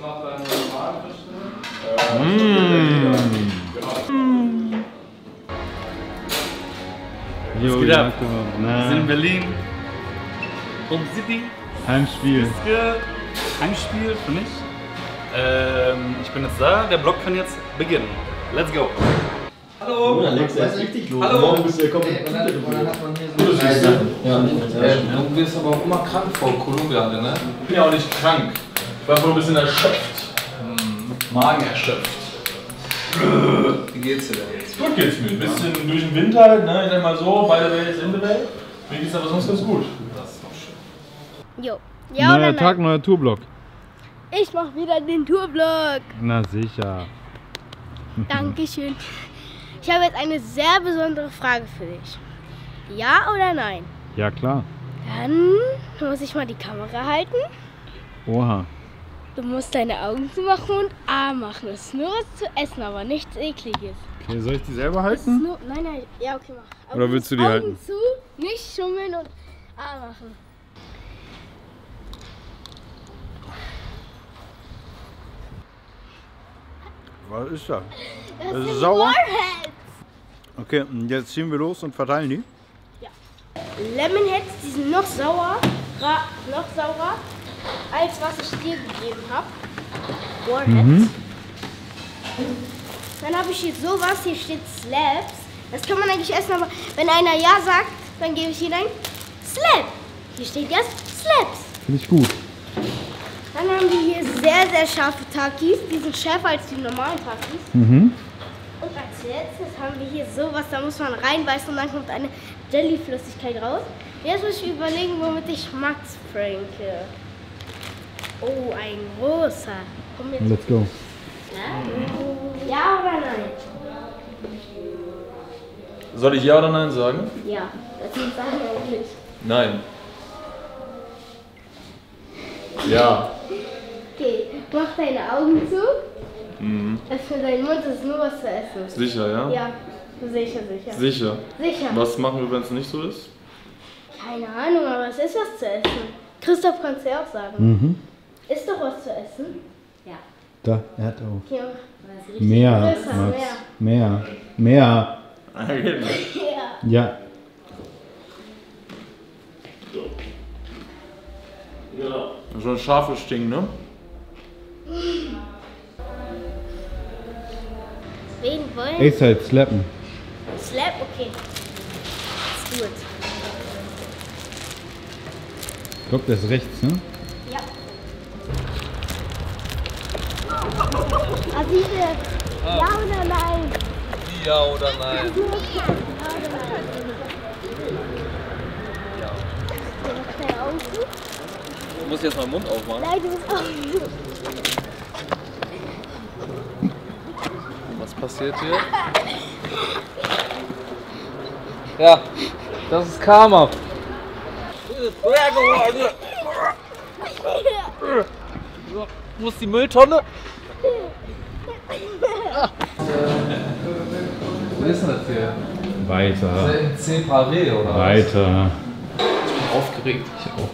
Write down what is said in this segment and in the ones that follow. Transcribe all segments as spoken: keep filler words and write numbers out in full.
macht deine normalen Jo, Was geht ab? Na. Wir sind in Berlin. Home City. Heimspiel. Heimspiel für mich. Ähm, ich bin jetzt da. Der Vlog kann jetzt beginnen. Let's go. Hallo. Oh, Alex, er ist richtig los. Hallo. Morgen bist du ja komplett. Und dann, und dann hat man hier so eine ja, äh, du wirst aber auch immer krank vor Kolumbia, ne? Ich bin ja auch nicht krank. Ich war einfach nur ein bisschen erschöpft. Magen erschöpft. Wie geht's dir denn jetzt? Gut geht's mir. Ein bisschen durch den Winter halt, ne? Ich sag mal so, beide Welt ist in der Welt. Mir geht's aber sonst ganz gut. Das ist doch schön. Jo. Ja oder Neuer nein? Tag, neuer Tourblock. Ich mach wieder den Tourblock. Na sicher. Dankeschön. Ich habe jetzt eine sehr besondere Frage für dich. Ja oder nein? Ja klar. Dann muss ich mal die Kamera halten. Oha. Du musst deine Augen zumachen und A machen. Es ist nur was zu essen, aber nichts Ekliges. Okay, soll ich die selber Es ist halten? nur, nein, nein, ja okay, mach. Aber Oder du willst musst du die Augen halten? zu, nicht schummeln und A machen. Was ist das? Das, Das ist sind sauer? Warheads. Okay, und jetzt ziehen wir los und verteilen die. Lemonheads, die sind noch sauer, noch saurer, als was ich dir gegeben habe. Warheads. Mhm. Dann habe ich hier sowas, hier steht Slabs. Das kann man eigentlich essen, aber wenn einer Ja sagt, dann gebe ich ihm ein Slab. Hier steht jetzt Slabs. Finde ich gut. Dann haben wir hier sehr, sehr scharfe Takis. Die sind schärfer als die normalen Takis. Mhm. Und als letztes haben wir hier sowas, da muss man reinbeißen und dann kommt eine Jellyflüssigkeit raus. Jetzt muss ich überlegen, womit ich Max pranke. Oh, ein großer. Komm jetzt. Let's go. Ja oder nein? Soll ich ja oder nein sagen? Ja, das sind Sachen eigentlich. Nein. Ja. Okay, mach deine Augen zu. Mhm. Öffne deinen Mund, das ist nur was zu essen. Sicher, ja? Ja, sicher, sicher. Sicher. Sicher. Was machen wir, wenn es nicht so ist? Keine Ahnung, aber es ist was zu essen. Christoph kann es ja auch sagen. Mhm. Ist doch was zu essen? Ja. Da, er hat auch. Okay, Mehr, größer, Max. Mehr. Mehr. Ja. Ja. So ein scharfes Ding, ne? Wen wollen? Ich halt slappen. Slap? Okay. Ist gut. Ich glaube, der ist rechts, ne? Ja. Adide, ja oder nein? Ja oder nein? Ja oder nein? Ja. Mach deine Augen zu. Du musst jetzt mal den Mund aufmachen. Nein, du musst Augen zu. Was passiert hier? Ja, das ist Karma. Wo ist die Mülltonne? Wo ist denn das hier? Weiter. zehn Paré oder was? Weiter. Aufgeregt. Ich auch.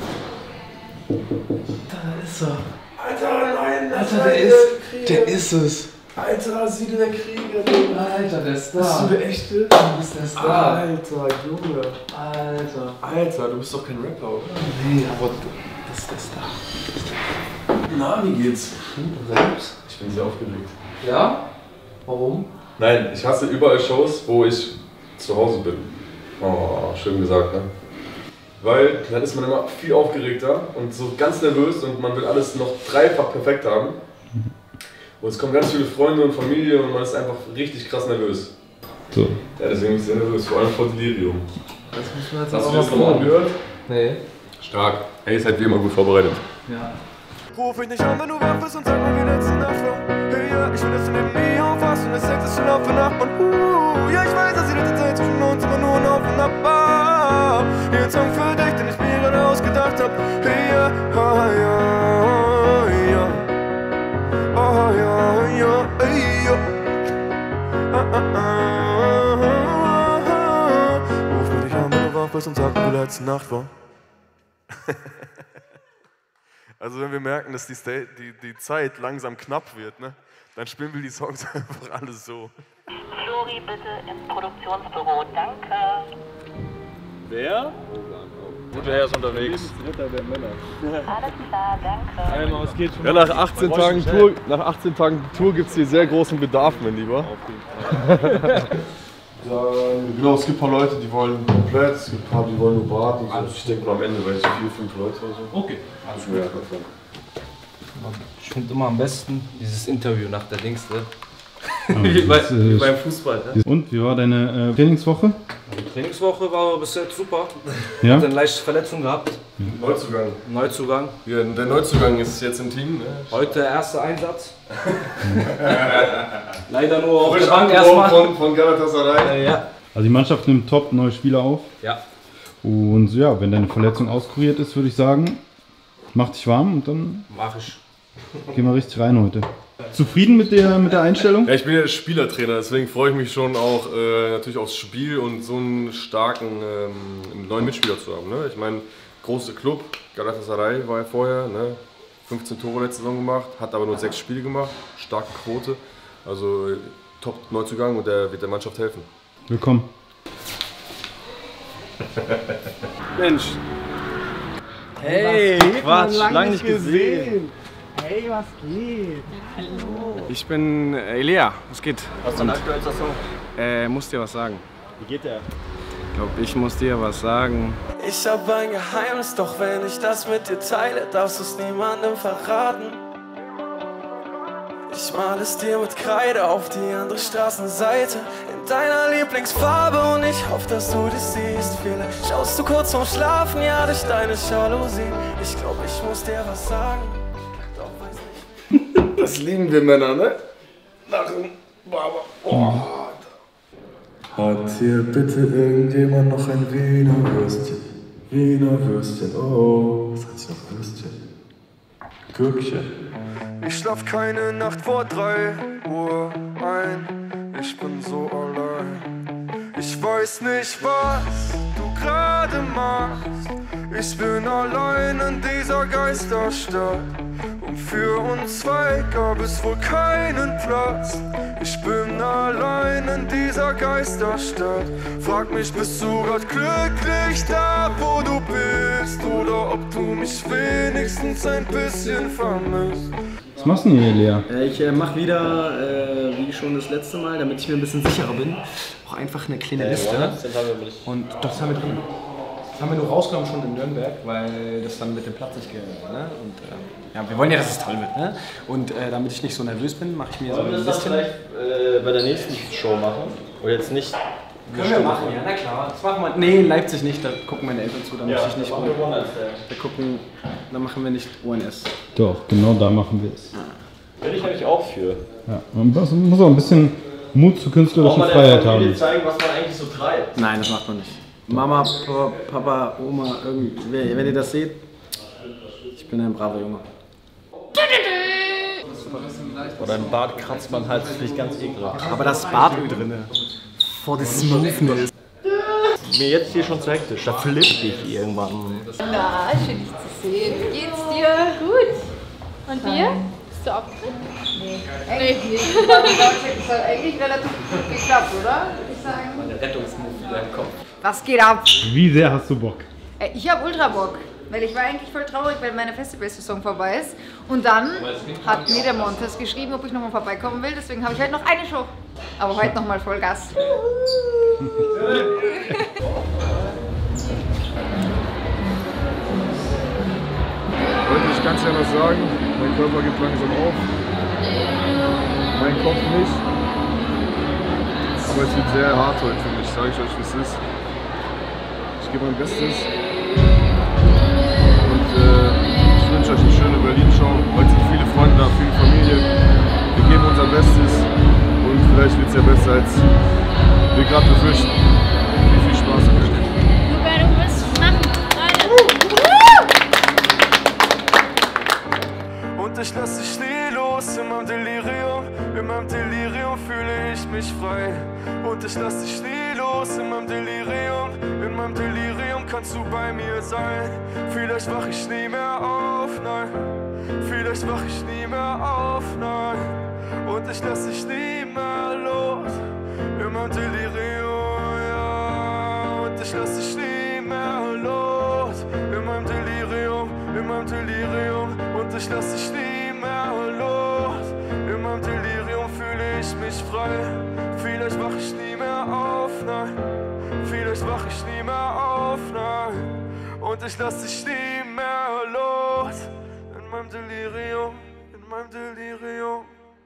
Da ist er. Alter, nein, das Alter, der ist, der ist es. Alter, sieh dir der Krieger, Junge. Alter, der ist da. Bist du der Echte? Du bist der Star. Alter, Junge. Alter. Alter, du bist doch kein Rapper, oder? Nee, aber du, das ist der Star. Na, wie geht's? Du selbst? Ich bin sehr aufgeregt. Ja? Warum? Nein, ich hasse überall Shows, wo ich zu Hause bin. Oh, schön gesagt, ne? Weil dann ist man immer viel aufgeregter und so ganz nervös und man will alles noch dreifach perfekt haben. Und es kommen ganz viele Freunde und Familie und man ist einfach richtig krass nervös. So. Ja, deswegen bin ich sehr nervös, vor allem vor Delirium. Das müssen wir jetzt Hast du aber dir das mal nochmal proben. angehört? Nee. Stark. Hey, ist halt wie immer gut vorbereitet. Ja. Ruf mich nicht an, wenn du wach bist und sag mir, wie letzte Nacht war. Hey, ja, ich will, dass du neben mir aufwachst und das Sex ist schon laut für Nachbarn. Uh, ja, ich weiß, dass die letzte Zeit zwischen uns immer nur ein Auf und Ab war. Hier ein Song für dich, den ich mir gerade ausgedacht hab. Hey, ja, ah, ja, ja. Ah, ja, ja, ey, ja. Ah, ah, ah, ah, ah. Ruf mich nicht an, wenn du wach bist und sag mir, wie letzte Nacht war. Also wenn wir merken, dass die, Sta die, die Zeit langsam knapp wird, ne, dann spielen wir die Songs einfach alles so. Flori, bitte ins Produktionsbüro. Danke. Wer? Gut, der Herr ist unterwegs. Alles klar, danke. Einmal, es geht schon. Ja, nach achtzehn Tagen Tour, nach achtzehn Tagen Tour gibt es hier sehr großen Bedarf, mein Lieber. Ja, genau, es gibt ein paar Leute, die wollen komplett, es gibt ein paar, die wollen nur Bart und so. Also ich denke mal am Ende, weil es vier, fünf Leute oder so. Okay, alles gut. Ich finde immer am besten dieses Interview nach der Dings, ne? Wie, bei, wie beim Fußball. Ne? Und, wie war deine äh, Trainingswoche? Die Trainingswoche war bis jetzt super. Ja? Hat eine leichte Verletzung gehabt. Neuzugang. Neuzugang. Ja, der Neuzugang ist jetzt im Team. Ne? Heute erster Einsatz. Leider nur auf Frisch der Bank abgeworfen erstmal. von, von Galatasaray. Äh, ja. Also die Mannschaft nimmt top neue Spieler auf. Ja. Und ja, wenn deine Verletzung auskuriert ist, würde ich sagen, mach dich warm und dann Mach ich. gehen wir richtig rein heute. Zufrieden mit der, mit der Einstellung? Ja, ich bin ja Spielertrainer, deswegen freue ich mich schon auch äh, natürlich aufs Spiel und so einen starken ähm, neuen Mitspieler zu haben. Ne? Ich meine, großer Club, Galatasaray war ja vorher, ne? fünfzehn Tore letzte Saison gemacht, hat aber nur sechs Spiele gemacht, starke Quote, also äh, top Neuzugang und der wird der Mannschaft helfen. Willkommen. Mensch. Hey, Quatsch, lange, lang nicht gesehen. gesehen. Hey, was geht? Hallo. Ich bin Elia, was geht? Was ist dein aktuellster Song? Äh, muss dir was sagen. Wie geht der? Ich glaube, ich muss dir was sagen. Ich hab ein Geheimnis, doch wenn ich das mit dir teile, darfst du es niemandem verraten. Ich mal es dir mit Kreide auf die andere Straßenseite in deiner Lieblingsfarbe und ich hoffe, dass du das siehst. Vielleicht schaust du kurz vorm Schlafen, ja, durch deine Jalousie. Ich glaub, ich muss dir was sagen, doch weiß nicht. Das lieben wir Männer, ne? Lachen, Baba. Oh. Hat hier bitte irgendjemand noch ein Wiener Würstchen? Wiener Würstchen, oh, was heißt noch Würstchen? Gürkchen. Ich schlaf keine Nacht vor drei Uhr ein, ich bin so allein. Ich weiß nicht, was du gerade machst. Ich bin allein in dieser Geisterstadt. Und für uns zwei gab es wohl keinen Platz. Ich bin allein in dieser Geisterstadt. Frag mich, bist du grad glücklich da, wo du bist? Oder ob du mich wenigstens ein bisschen vermisst? Was machst du denn hier, Lea? Ich äh, mache wieder, äh, wie schon das letzte Mal, damit ich mir ein bisschen sicherer bin, auch einfach eine kleine Liste. Und das haben wir drin. Das haben wir nur rausgenommen schon in Nürnberg, weil das dann mit dem Platz nicht geht. Ne? Und äh, ja, wir wollen ja, dass es toll wird. Ne? Und äh, damit ich nicht so nervös bin, mache ich mir so ein bisschen. Wollen wir das vielleicht äh, bei der nächsten Show machen? Oder jetzt nicht? Können wir machen, ja, na klar. Das machen wir. Nee, in Leipzig nicht, da gucken meine Eltern zu, da ja, muss ich nicht. Machen wir One Night Stand. Da gucken, da machen wir nicht O N S. Doch, genau da machen wir es. Bin ich eigentlich auch für. Ja, man muss, muss auch ein bisschen Mut zur künstlerischen Freiheit haben. Familie zeigen, was man eigentlich so treibt. Nein, das macht man nicht. Mama, Papa, Papa, Oma, irgendwie, wenn ihr das seht, ich bin ein braver Junge. Oder ein Bart kratzt man halt, das finde ich ganz ekelhaft. Aber das Bartöl drin. For the smoothness. Mir jetzt hier schon zu hektisch, da flippe ich irgendwann. Na, schön dich zu sehen. Wie geht's dir? Gut. Und dir? Bist du aufgeregt? Nee. Eigentlich nicht. Das hat eigentlich relativ gut geklappt, oder? Würde ich sagen. Meine Rettungsmove wieder im Kopf. Was geht ab? Wie sehr hast du Bock? Ich hab ultra Bock. Weil ich war eigentlich voll traurig, weil meine Festivalsaison vorbei ist. Und dann hat mir der Montes geschrieben, ob ich nochmal vorbeikommen will. Deswegen habe ich heute noch eine Show. Aber heute nochmal Vollgas. Leute, ich kann es ja noch sagen, mein Körper geht langsam auf, mein Kopf nicht. Aber es wird sehr hart heute für mich, sage ich euch, wie es ist. Ich gebe mein Bestes. Und äh, ich wünsche euch eine schöne Berlin-Show. Heute sind viele Freunde da, viele Familie. Wir geben unser Bestes und vielleicht wird es ja besser, als wir gerade befürchten. Viel, viel Spaß auf euch. Luca, du musst es machen, Freunde. Und ich lass dich nie los in meinem Delirium. In meinem Delirium fühle ich mich frei. Und ich lass dich nie los in meinem Delirium. In meinem Delirium kannst du bei mir sein. Vielleicht wach ich nie mehr auf, nein. Vielleicht wach ich nie mehr auf, nein. Und ich lass dich nie mehr los. In meinem Delirium, ja. Und ich lass dich nie mehr los. In meinem Delirium, in meinem Delirium. Und ich lass dich nie mehr los. In meinem Delirium fühle ich mich frei. Vielleicht wach ich nie mehr auf, nein. Vielleicht wach ich nie mehr auf, nein. Und ich lass dich nie mehr los. In meinem Delirium, in meinem Delirium.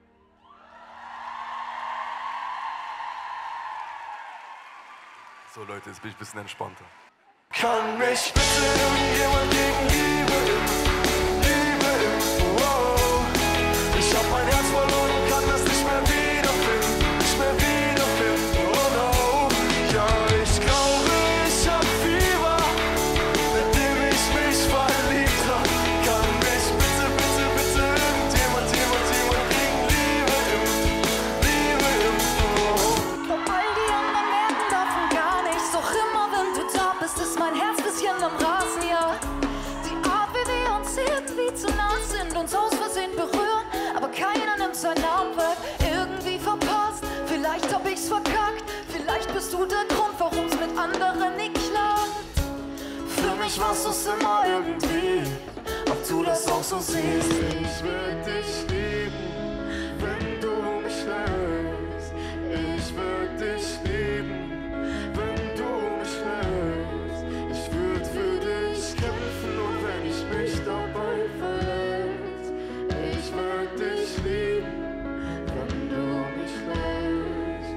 So Leute, jetzt bin ich ein bisschen entspannter. Kann mich bitte irgendjemand gegen Liebe impfen? Liebe impfen, wow. Ich hab mein Herz verloren und kann das nicht mehr wiederfinden. Nicht mehr wiederfinden, oh no. Ja, ich glaube, ich hab Fieber, mit dem ich mich verliebt hab. Kann mich bitte, bitte, bitte irgendjemand, jemand, jemand gegen Liebe impfen? Liebe impfen, oh. Doch all die anderen merken davon gar nichts. Doch immer wenn du da bist, ist mein Herz bisschen am Rasen, ja. Die Art, wie wir uns irgendwie zu nah sind, uns aus Versehen berühren, aber keiner nimmt seinen Namen weg. Irgendwie verpasst, vielleicht hab ich's verkackt. Vielleicht bist du der Grund, warum's mit anderen nicht klappt. Für mich warst du's immer irgendwie, ob du das auch so siehst. Ich würd dich lieben, wenn du mich lässt. Ich würd dich lieben, wenn du mich lässt. Ich würd für dich kämpfen und wenn ich mich dabei verletzt. Ich würd dich lieben, wenn du mich lässt.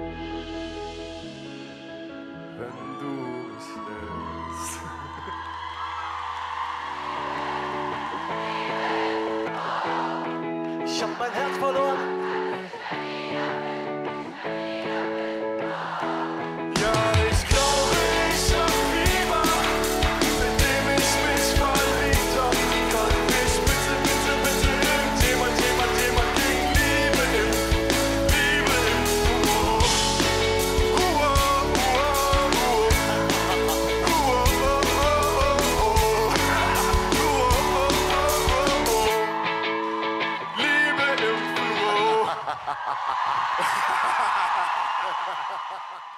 Wenn du mich lässt. Ich hab mein Herz verloren. Ja, ich glaube, ich hab Fieber, mit dem ich mich verliebt hab. Kann mich bitte, bitte, bitte irgendjemand, jemand, jemand gegen Liebe impfen? Liebe impfen, oh. Uh, oh, uh, oh, uh. Uh, oh, oh, oh, oh. Uh, oh, oh, oh, oh. Liebe impfen, oh.